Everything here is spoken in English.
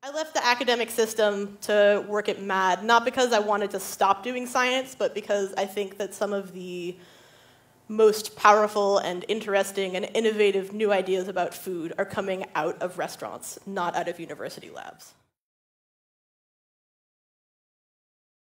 I left the academic system to work at MAD, not because I wanted to stop doing science, but because I think that some of the most powerful and interesting and innovative new ideas about food are coming out of restaurants, not out of university labs.